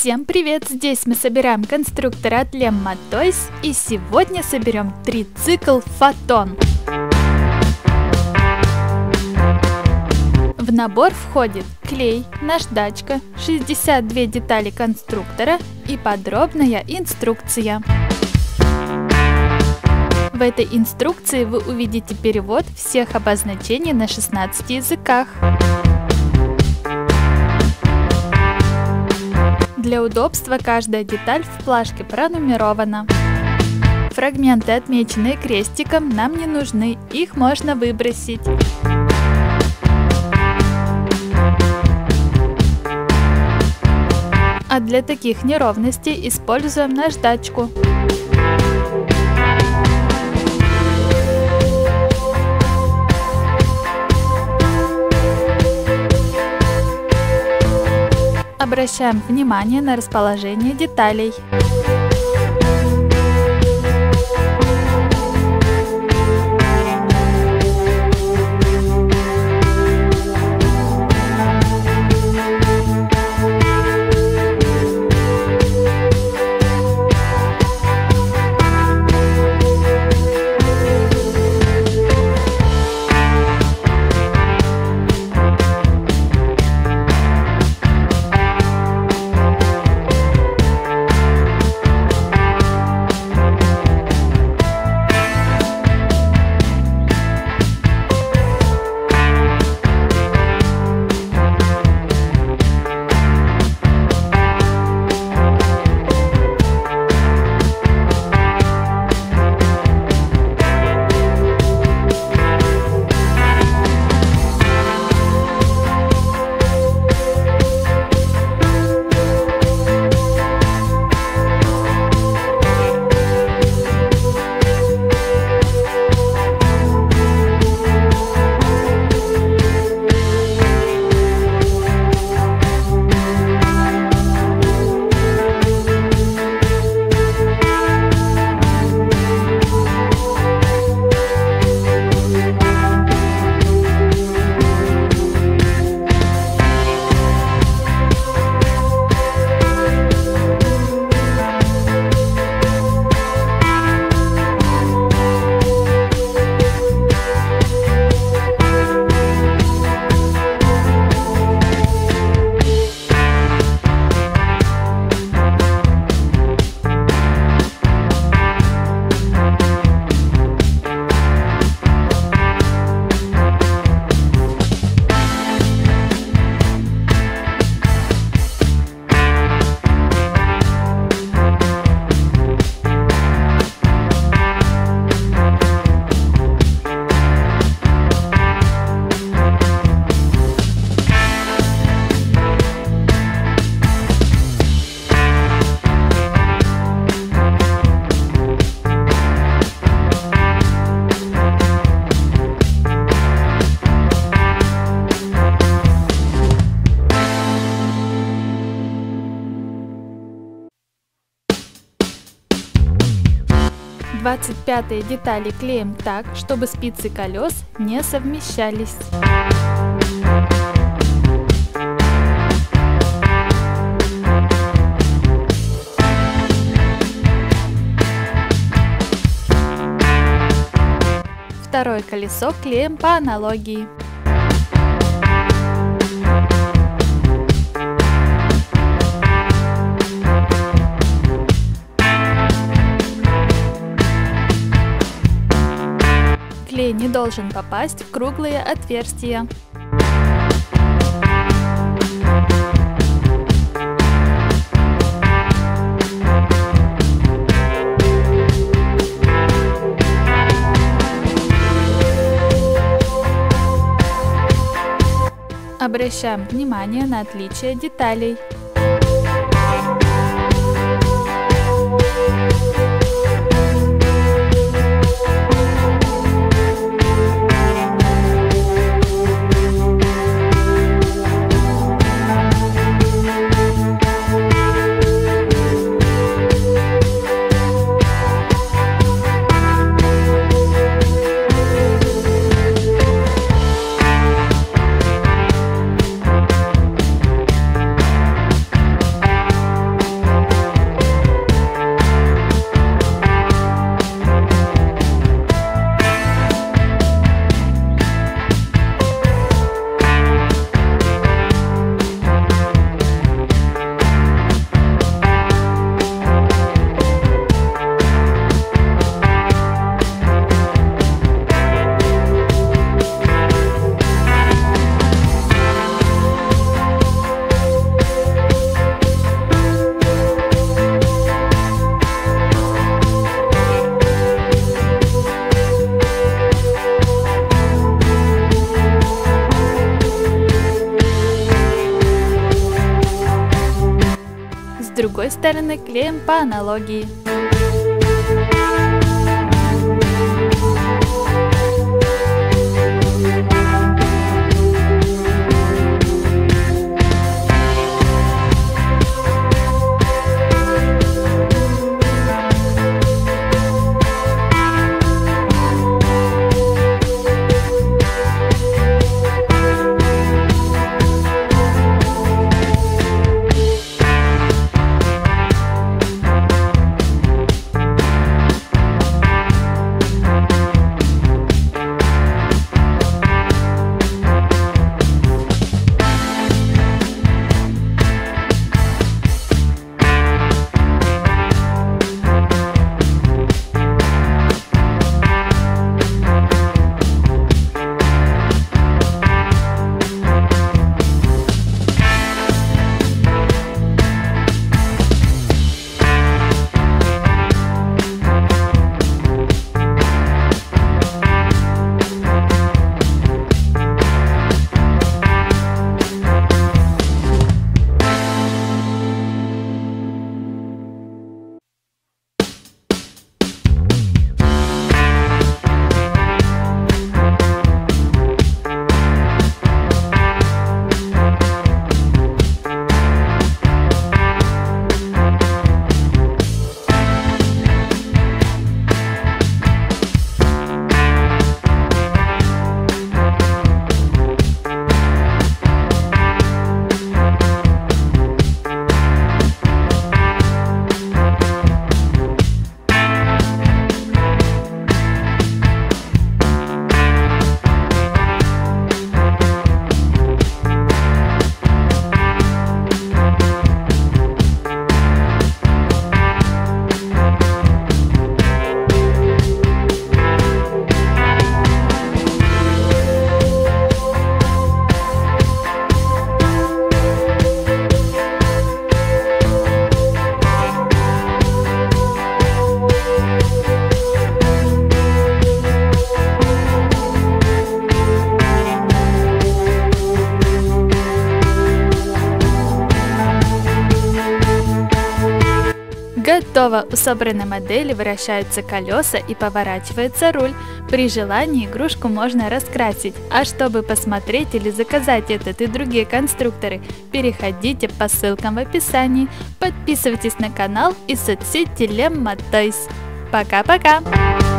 Всем привет! Здесь мы собираем конструктор от Lemma Toys, и сегодня соберем трицикл Photon. В набор входит клей, наждачка, 62 детали конструктора и подробная инструкция. В этой инструкции вы увидите перевод всех обозначений на 16 языках. Для удобства каждая деталь в плашке пронумерована. Фрагменты, отмеченные крестиком, нам не нужны, их можно выбросить. А для таких неровностей используем наждачку. Обращаем внимание на расположение деталей. Двадцать пятые детали клеим так, чтобы спицы колес не совмещались. Второе колесо клеим по аналогии. Клей не должен попасть в круглые отверстия. Обращаем внимание на отличие деталей. другой стороны клеим по аналогии. Готово! У собранной модели вращаются колеса и поворачивается руль. При желании игрушку можно раскрасить. А чтобы посмотреть или заказать этот и другие конструкторы, переходите по ссылкам в описании. Подписывайтесь на канал и соцсети Lemma Toys. Пока-пока!